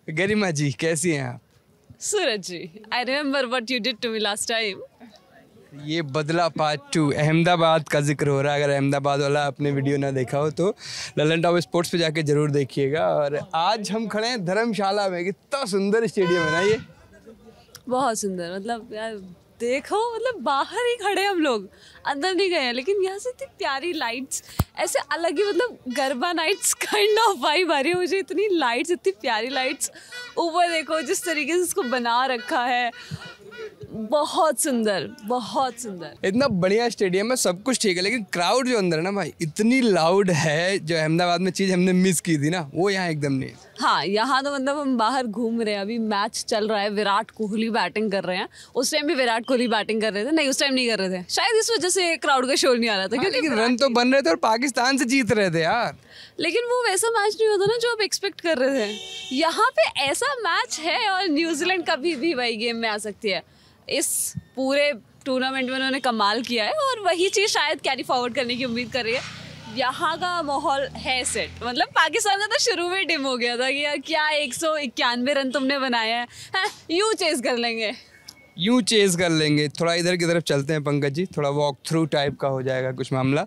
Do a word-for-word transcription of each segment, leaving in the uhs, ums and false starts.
गरिमा जी कैसी हैं आप? Suraj ji, I remember what you did to me last time. ये बदला पार्ट टू, अहमदाबाद का जिक्र हो रहा है। अगर अहमदाबाद वाला आपने वीडियो ना देखा हो तो ललन टॉप स्पोर्ट्स पे जाके जरूर देखिएगा। और आज हम खड़े हैं धर्मशाला में। कितना सुंदर स्टेडियम है ना ये। बहुत सुंदर, मतलब यार देखो, मतलब बाहर ही खड़े हम लोग, अंदर नहीं गए हैं, लेकिन यहाँ से इतनी प्यारी लाइट्स, ऐसे अलग ही मतलब garba nights kind of vibe आ रही है मुझे। इतनी लाइट्स, इतनी प्यारी लाइट्स, ऊपर देखो जिस तरीके से इसको बना रखा है, बहुत सुंदर, बहुत सुंदर। इतना बढ़िया स्टेडियम है, सब कुछ ठीक है, लेकिन क्राउड जो अंदर है ना भाई, इतनी लाउड है। जो अहमदाबाद में चीज़ हमने मिस की थी ना, वो यहाँ एकदम नहीं है। हाँ, यहाँ तो मतलब हम बाहर घूम रहे हैं, अभी मैच चल रहा है, विराट कोहली बैटिंग कर रहे हैं। उस टाइम भी विराट कोहली बैटिंग कर रहे थे, नहीं उस टाइम नहीं कर रहे थे, शायद इस वजह से क्राउड का शोर नहीं आ रहा था। हाँ, लेकिन रन तो बन रहे थे और पाकिस्तान से जीत रहे थे यार। लेकिन वो वैसा मैच नहीं होता ना जो आप एक्सपेक्ट कर रहे थे। यहाँ पे ऐसा मैच है और न्यूजीलैंड कभी भी वही गेम में आ सकती है। इस पूरे टूर्नामेंट में उन्होंने कमाल किया है और वही चीज़ शायद कैरी फॉरवर्ड करने की उम्मीद कर रही है। यहाँ का माहौल है सेट, मतलब पाकिस्तान का तो शुरू में डिम हो गया था कि यार क्या एक सौ इक्यानवे रन तुमने बनाया है, है यूँ चेस कर लेंगे यूँ चेस कर लेंगे। थोड़ा इधर की तरफ चलते हैं पंकज जी, थोड़ा वॉक थ्रू टाइप का हो जाएगा कुछ मामला।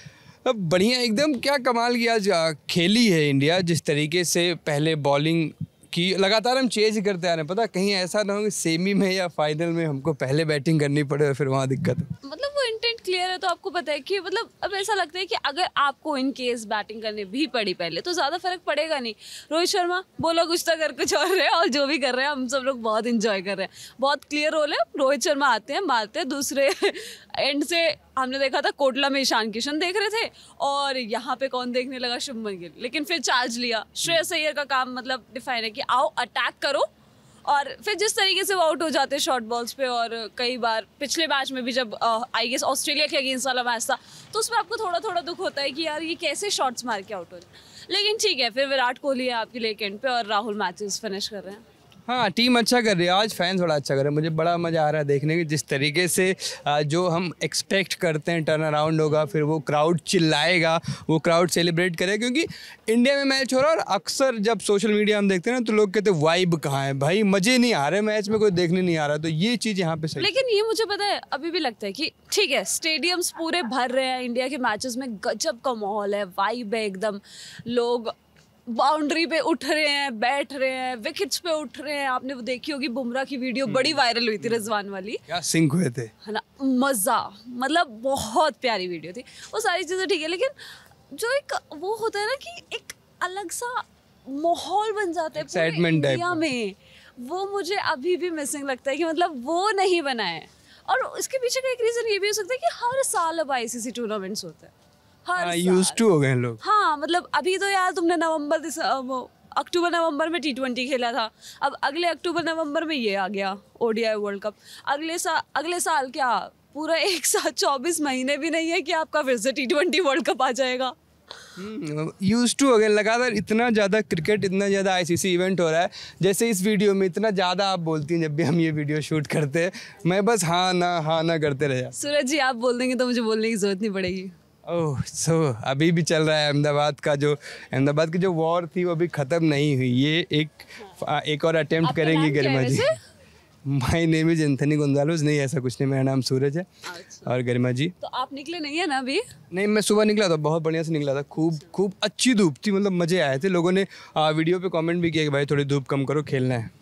अब बढ़िया एकदम, क्या कमाल किया खेली है इंडिया। जिस तरीके से पहले बॉलिंग की लगातार हम चेज करते आ रहे हैं, पता कहीं ऐसा ना हो कि सेमी में या फाइनल में हमको पहले बैटिंग करनी पड़े और फिर वहाँ दिक्कत हो। मतलब वो इंटेंट क्लियर है तो आपको पता है कि मतलब अब ऐसा लगता है कि अगर आपको इन केस बैटिंग करनी भी पड़ी पहले तो ज़्यादा फर्क पड़ेगा नहीं। रोहित शर्मा बोला कुछ तो कर कुछ और रहे, और जो भी कर रहे हैं हम सब लोग बहुत इंजॉय कर रहे हैं। बहुत क्लियर रोल है, रोहित शर्मा आते हैं मारते हैं, दूसरे एंड से हमने देखा था कोटला में ईशान किशन देख रहे थे और यहाँ पे कौन देखने लगा, शुभमन गिल। लेकिन फिर चार्ज लिया, श्रेयस अय्यर का काम मतलब डिफाइन है कि आओ अटैक करो, और फिर जिस तरीके से वो आउट हो जाते हैं शॉर्ट बॉल्स पे। और कई बार पिछले मैच में भी जब आई गेस ऑस्ट्रेलिया के अगेंस्ट वाला मैच था तो उसमें आपको थोड़ा थोड़ा दुख होता है कि यार ये कैसे शॉट्स मार के आउट हो रहे। लेकिन ठीक है, फिर विराट कोहली है आपके लेग एंड पे और राहुल मैचेस फिनिश कर रहे हैं। हाँ, टीम अच्छा कर रही है, आज फैंस बड़ा अच्छा कर रहे हैं। मुझे बड़ा मज़ा आ रहा है देखने की, जिस तरीके से जो हम एक्सपेक्ट करते हैं टर्न अराउंड होगा, फिर वो क्राउड चिल्लाएगा, वो क्राउड सेलिब्रेट करेगा। क्योंकि इंडिया में मैच हो रहा है और अक्सर जब सोशल मीडिया हम देखते हैं ना तो लोग कहते हैं वाइब कहाँ है भाई, मज़े नहीं आ रहे मैच में, कोई देखने नहीं आ रहा। तो ये चीज़ यहाँ पे सही। लेकिन ये मुझे पता है, अभी भी लगता है कि ठीक है स्टेडियम्स पूरे भर रहे हैं, इंडिया के मैचेस में गजब का माहौल है, वाइब है एकदम, लोग बाउंड्री पे उठ रहे हैं, बैठ रहे हैं, विकेट्स पे उठ रहे हैं। आपने वो देखी होगी बुमराह की वीडियो, बड़ी वायरल हुई थी रिजवान वाली, क्या सिंक हुए थे, है ना, मज़ा, मतलब बहुत प्यारी वीडियो थी। वो सारी चीज़ें ठीक है, लेकिन जो एक वो होता है ना कि एक अलग सा माहौल बन जाता है पूरे इंडिया में, वो मुझे अभी भी मिसिंग लगता है कि मतलब वो नहीं बना है। और इसके पीछे का एक रीज़न ये भी हो सकता है कि हर साल अब आईसीसी टूर्नामेंट्स होते हैं, हर यूज्ड टू हो गए हैं लोग। हाँ, मतलब अभी तो यार तुमने नवंबर अक्टूबर नवंबर में टी ट्वेंटी खेला था, अब अगले अक्टूबर नवंबर में ये आ गया ओडीआई वर्ल्ड कप। अगले साल अगले साल क्या पूरा एक साल चौबीस महीने भी नहीं है कि आपका फिर से टी ट्वेंटी वर्ल्ड कप आ जाएगा। यूज्ड टू हो गए लगातार, इतना ज़्यादा क्रिकेट, इतना ज़्यादा आईसीसी इवेंट हो रहा है। जैसे इस वीडियो में इतना ज़्यादा आप बोलती हैं, जब भी हम ये वीडियो शूट करते हैं मैं बस हाँ ना हाँ ना करते रहे। सूरज जी आप बोल देंगे तो मुझे बोलने की जरूरत नहीं पड़ेगी। ओह सो अभी भी चल रहा है अहमदाबाद का, जो अहमदाबाद की जो वॉर थी वो अभी ख़त्म नहीं हुई। ये एक एक और अटेम्प्ट करेंगी Garima ji. My name is Anthony Gonsalves, नहीं ऐसा कुछ नहीं, मेरा नाम सूरज है। अच्छा। और गरिमा जी तो आप निकले नहीं है ना अभी? नहीं, मैं सुबह निकला था, बहुत बढ़िया से निकला था, खूब खूब अच्छी धूप थी, मतलब मज़े आए थे। लोगों ने आ, वीडियो पे कमेंट भी किया कि भाई थोड़ी धूप कम करो, खेलना है।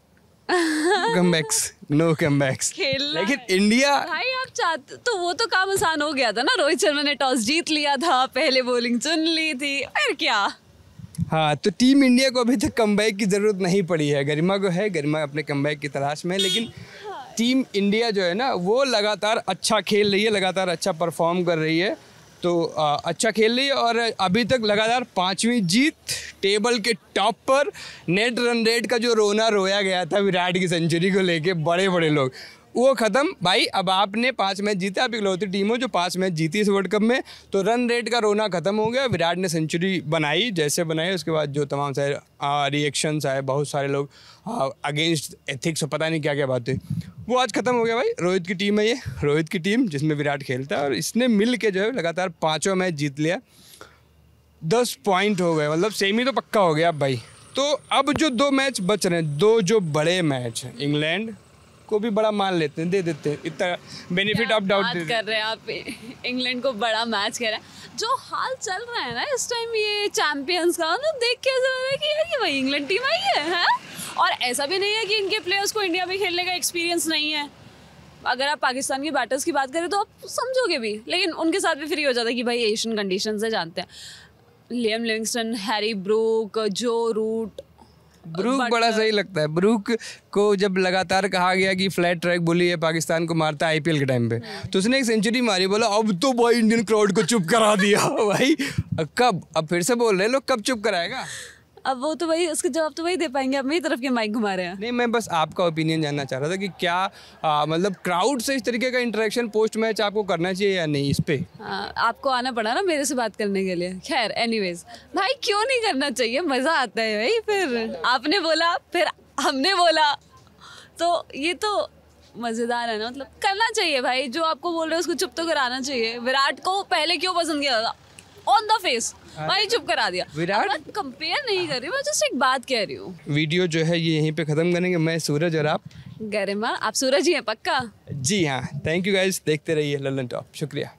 कमबैक्स, नो कमबैक्स, लेकिन इंडिया भाई आप चाहते तो वो तो काम आसान हो गया था ना, रोहित शर्मा ने टॉस जीत लिया था, पहले बॉलिंग चुन ली थी, फिर क्या। हाँ, तो टीम इंडिया को अभी तक कमबैक की ज़रूरत नहीं पड़ी है। गरिमा को है, गरिमा अपने कमबैक की तलाश में है, लेकिन टीम इंडिया जो है ना वो लगातार अच्छा खेल रही है, लगातार अच्छा परफॉर्म कर रही है। तो आ, अच्छा खेल रही है और अभी तक लगातार पांचवीं जीत, टेबल के टॉप पर। नेट रन रेट का जो रोना रोया गया था विराट की सेंचुरी को लेके बड़े बड़े लोग, वो ख़त्म भाई। अब आपने पाँच मैच जीते, आप इकलौती टीम हो जो पाँच मैच जीती इस वर्ल्ड कप में, तो रन रेट का रोना ख़त्म हो गया। विराट ने सेंचुरी बनाई जैसे बनाई, उसके बाद जो तमाम सारे रिएक्शंस आए, बहुत सारे लोग अगेंस्ट एथिक्स और पता नहीं क्या क्या बातें, वो आज ख़त्म हो गया भाई। रोहित की टीम है ये, रोहित की टीम जिसमें विराट खेलता है, और इसने मिल के जो है लगातार पाँचों मैच जीत लिया, दस पॉइंट हो गए, मतलब सेमी तो पक्का हो गया अब भाई। तो अब जो दो मैच बच रहे हैं, दो जो बड़े मैच हैं, इंग्लैंड को भी बड़ा मान लेते हैं, दे देते हैं, इतना बेनिफिट ऑफ डाउट बात कर रहे हैं आप, इंग्लैंड को बड़ा मैच कह रहे हैं। जो हाल चल रहा है ना इस टाइम ये चैंपियंस का, तो देख के ऐसा लग रहा है कि यार ये वही इंग्लैंड टीम आई है, है? और ऐसा भी नहीं है कि इनके प्लेयर्स को इंडिया में खेलने का एक्सपीरियंस नहीं है। अगर आप पाकिस्तान की बैटर्स की बात करें तो आप समझोगे भी, लेकिन उनके साथ भी फ्री हो जाता है कि भाई एशियन कंडीशन से जानते हैं। Liam Livingstone, Harry Brook, Joe Root, Brook बड़ा सही लगता है। ब्रूक को जब लगातार कहा गया कि फ्लैट ट्रैक बुली है, पाकिस्तान को मारता है आईपीएल के टाइम पे, तो उसने एक सेंचुरी मारी, बोला अब तो भाई इंडियन क्राउड को चुप करा दिया भाई। कब, अब फिर से बोल रहे हैं लोग, कब चुप कराएगा? अब वो तो वही, उसके जवाब तो वही दे पाएंगे। अब मेरी तरफ के माइक घुमा रहे हैं। नहीं, मैं बस आपका ओपिनियन जानना चाह रहा था कि क्या आ, मतलब क्राउड से इस तरीके का इंटरेक्शन पोस्ट मैच आपको करना चाहिए या नहीं इस पे? हाँ, आपको आना पड़ा ना मेरे से बात करने के लिए। खैर एनीवेज, भाई क्यों नहीं करना चाहिए, मज़ा आता है भाई। फिर आपने बोला, फिर हमने बोला, तो ये तो मज़ेदार है ना। मतलब करना चाहिए भाई, जो आपको बोल रहे हैं उसको चुप तो कराना चाहिए। विराट को पहले क्यों पसंद किया था? ऑन द फेस भाई चुप करा दिया। विराट, मैं कंपेयर नहीं कर रही, मैं जस्ट एक बात कह रही हूँ। वीडियो जो है ये यहीं पे ख़त्म करेंगे। मैं सूरज और आप गरिमा। आप सूरज ही हैं पक्का? जी हाँ, थैंक यू गाइस, देखते रहिए लल्लन टॉप। शुक्रिया।